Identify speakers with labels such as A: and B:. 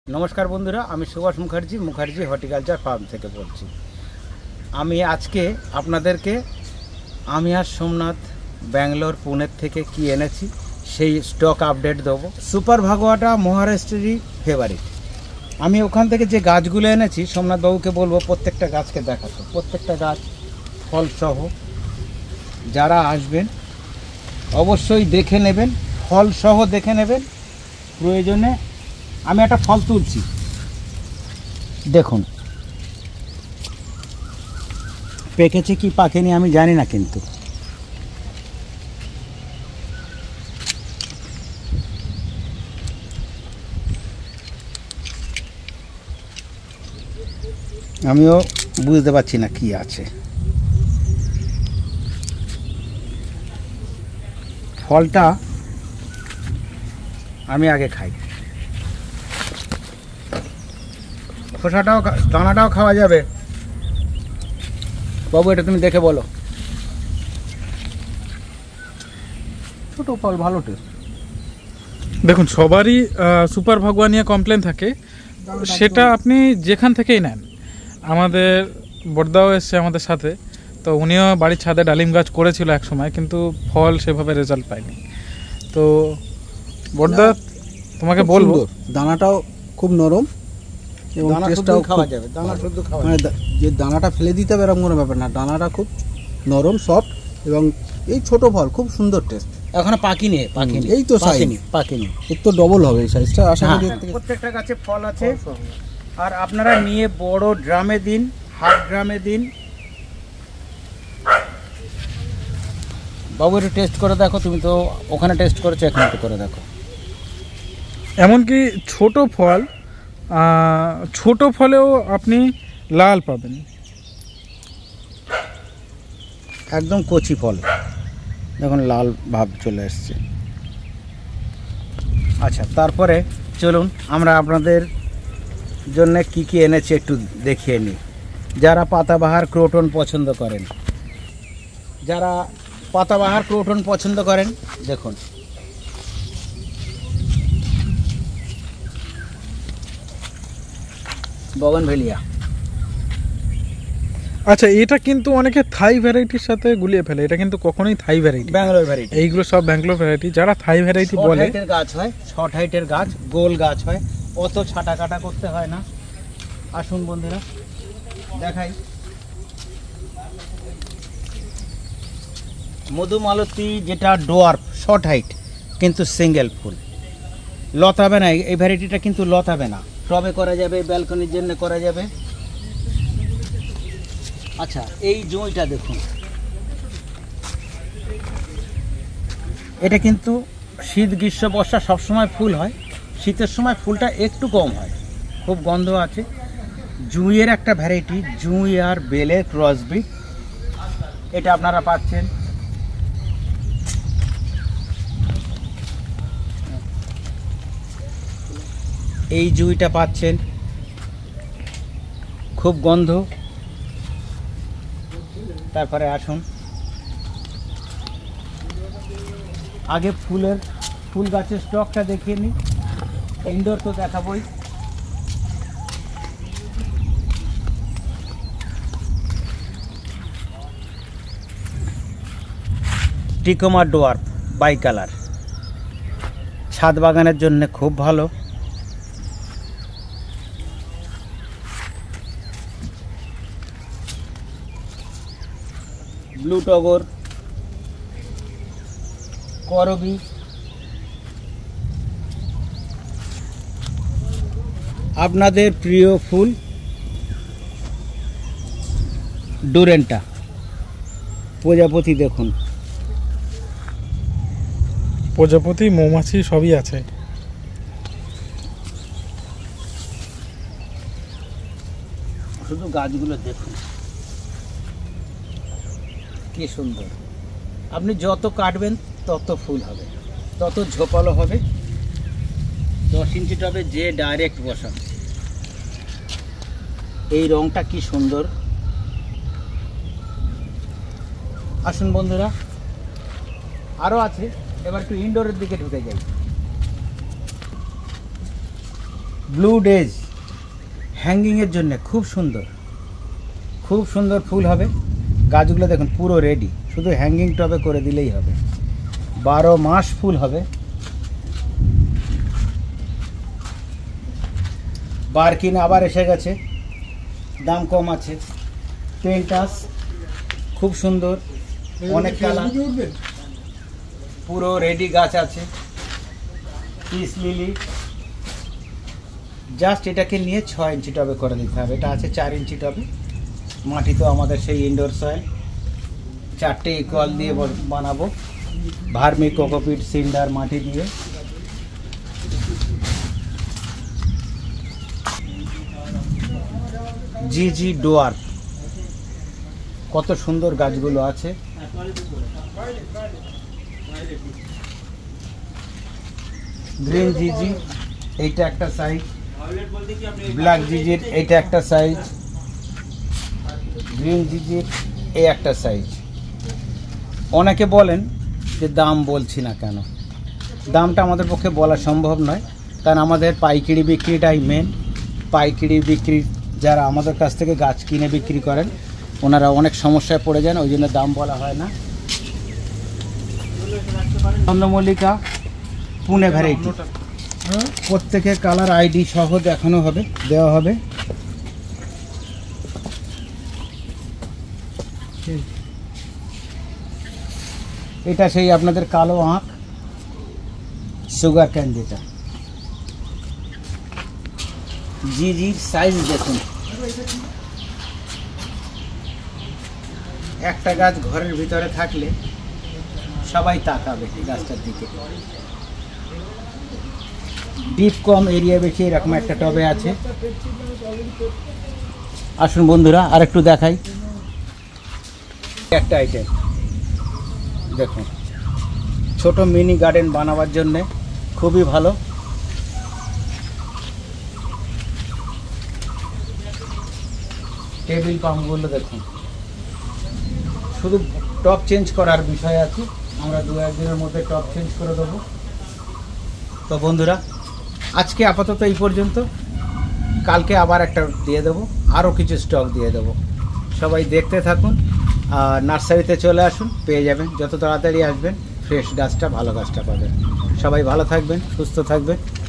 A: नमस्कार बंधुरा आमी सुभाष मुखार्जी मुखार्जी हर्टिकालचार फार्म থেকে বলছি। আমি আজকে আপনাদেরকে আমি আর সোমনাথ ব্যাঙ্গালোর পুনে থেকে কি এনেছি সেই স্টক আপডেট দেব। সুপার ভাগোয়াটা মহারাষ্ট্রেরই ফেভারিট। আমি ওখান থেকে যে গাছগুলো এনেছি সোমনাথ বাবুকে বলবো প্রত্যেকটা গাছকে দেখাতে, প্রত্যেকটা গাছ ফল সহ। যারা আসবেন অবশ্যই দেখে নেবেন, ফল সহ দেখে নেবেন। প্রয়োজনে আমি একটা ফল তুলছি, দেখুন পেকেছে কি পাকেনি আমি জানি না, কিন্তু আমিও বুঝতে পারছি না কি আছে। ফলটা আমি আগে খাই, খোসাটাও দানাটাও খাওয়া যাবে। বাবু এটা তুমি দেখে বলো। ছোট ফল, ভালো টেস্ট।
B: দেখুন সবারই সুপার ভাগোয়া নিয়ে কমপ্লেন থাকে, সেটা আপনি যেখান থেকেই নেন। আমাদের বড়দাও এসছে আমাদের সাথে, তো উনিও বাড়ির ছাদে ডালিম গাছ করেছিল এক সময়, কিন্তু ফল সেভাবে রেজাল্ট পায়নি। তো বড়দা তোমাকে বলবো,
C: দানাটাও খুব নরম এবং টেস্টটাও খাওয়া যাবে। দানা শুদ্ধ খাওয়া, মানে যে দানাটা ফেলে দিতে হবে এরকম কোনো ব্যাপার না। দানাটা খুব নরম সফট এবং এই ছোট ফল খুব সুন্দর টেস্ট।
A: এখনো পাকিনি,
C: এই তো
A: পাকিনি,
C: এর তো ডবল হবে এই সাইজটা আশা করি।
A: প্রত্যেকটা গাছে ফল আছে। আর আপনারা নিয়ে বড় ড্রামে দিন, হাফ ড্রামে দিন। বাবু একটু টেস্ট করে দেখো, তুমি তো ওখানে টেস্ট করেছো, এখানে একটু করে দেখো।
B: এমনকি ছোট ফলেও আপনি লাল পাবেন,
A: একদম কচি ফল, দেখুন লাল ভাব চলে এসছে। আচ্ছা, তারপরে চলুন আমরা আপনাদের জন্য কি কি এনেছি একটু দেখিয়ে নিই। যারা পাতাবাহার ক্রোটন পছন্দ করেন, দেখুন বগনভেলিয়া।
B: আচ্ছা, এটা কিন্তু অনেকে থাই ভ্যারাইটির সাথে গুলিয়ে ফেলে, এটা কিন্তু কখনোই থাই ভ্যারাইটি,
A: ব্যাঙ্গালোর ভ্যারাইটি।
B: এইগুলো সব ব্যাঙ্গালোর ভ্যারাইটি। যারা থাই ভ্যারাইটি বলে,
A: হাইটের গাছ হয়, শর্ট হাইটের গাছ, গোল গাছ হয়, অত ছাটা কাটা করতে হয় না। আসুন বন্ধুরা দেখাই। মধুমালতী যেটা ডোয়ার্ফ শর্ট হাইট কিন্তু সিঙ্গেল ফুল, লতাবে না। এই ভ্যারাইটিটা কিন্তু লতাবে না, টবে করা যাবে, ব্যালকনির জন্য করা যাবে। আচ্ছা, এই জমিটা দেখুন, এটা কিন্তু শীত গ্রীষ্ম বর্ষা সবসময় ফুল হয়, শীতের সময় ফুলটা একটু কম হয়, খুব গন্ধ আছে। জুঁইয়ের একটা ভ্যারাইটি, জুঁই আর বেলের ক্রসবিট, এটা আপনারা পাচ্ছেন। এই জুঁইটা পাচ্ছেন, খুব গন্ধ। তারপরে আসুন আগে ফুল গাছের স্টকটা দেখিয়ে নিই। ইনডোর তো দেখাবই। টিকোমা ডোয়ার্ফ বাই কালার, ছাদ বাগানের জন্য খুব ভালো। ব্লু টগর, করবি, আপনাদের প্রিয় ফুল ডুরেন্টা, প্রজাপতি। দেখুন
B: প্রজাপতি, মৌমাছি সবই আছে।
A: শুধু গাছগুলো দেখুন কি সুন্দর। আপনি যত কাটবেন তত ফুল হবে, তত ঝোপালো হবে। 10 ইঞ্চি টবে যে ডাইরেক্ট বসান, এই রংটা কি সুন্দর। আসুন বন্ধুরা, আরও আছে। এবার একটু ইনডোরের দিকে ঢুকে যাই। ব্লু ডেজ হ্যাঙ্গিংয়ের জন্য খুব সুন্দর ফুল হবে। গাছগুলো দেখুন পুরো রেডি, শুধু হ্যাঙ্গিং টবে করে দিলেই হবে। 12 মাস ফুল হবে। বার্কিন আবার এসে গেছে, দাম কম আছে। পেন্টাস খুব সুন্দর, অনেক কালার, পুরো রেডি গাছ আছে। পিস লিলি জাস্ট এটাকে নিয়ে 6 ইঞ্চি টবে করে দিতে হবে। এটা আছে 4 ইঞ্চি টবে। মাটি তো আমাদের সেই ইনডোর সয়েল, 4টে ইকুয়াল দিয়ে বানাবো, ভার্মি কোকোপিট সিন্ডার মাটি দিয়ে। জি ডোয়ার, কত সুন্দর গাছগুলো আছে। গ্রিন জিজি এইটা একটা সাইজ, ব্ল্যাক জিজির এইটা একটা সাইজ, গ্রিন জিজির এই একটা সাইজ। অনেকে বলেন যে দাম বলছি না কেন, দামটা আমাদের পক্ষে বলা সম্ভব নয়, কারণ আমাদের পাইকারি বিক্রিটাই মেন। পাইকারি বিক্রি যারা আমাদের কাছ থেকে গাছ কিনে বিক্রি করেন ওনারা অনেক সমস্যায় পড়ে যান, ওই জন্য দাম বলা হয় না। চন্দ্রমল্লিকা পুনে ভ্যারাইটি, প্রত্যেকের কালার আইডি সহ দেখানো হবে, দেওয়া হবে। এটা সেই আপনাদের কালো আঁখ সুগার ক্যান, যেটা জি সাইজ দেখুন। একটা গাছ ঘরের ভিতরে থাকলে সবাই তাকাবে এই গাছটার দিকে। ডিপ কম, এরিয়া বেশি, এরকম একটা টবে আছে। আসুন বন্ধুরা আর একটু দেখাই। একটা আইটেম দেখুন, ছোট মিনি গার্ডেন বানাবার জন্য খুবই ভালো। টেবিল পাম্পগুলো দেখুন, শুধু টপ চেঞ্জ করার বিষয় আছে, আমরা 2-1 দিনের মধ্যে টপ চেঞ্জ করে দেবো। তো বন্ধুরা আজকে আপাতত এই পর্যন্ত, কালকে আবার একটা দিয়ে দেবো, আরও কিছু স্টক দিয়ে দেবো। সবাই দেখতে থাকুন আর নার্সারিতে চলে আসুন, পেয়ে যাবেন। যত তাড়াতাড়ি আসবেন ফ্রেশ গাছটা, ভালো গাছটা পাবেন। সবাই ভালো থাকবেন, সুস্থ থাকবেন।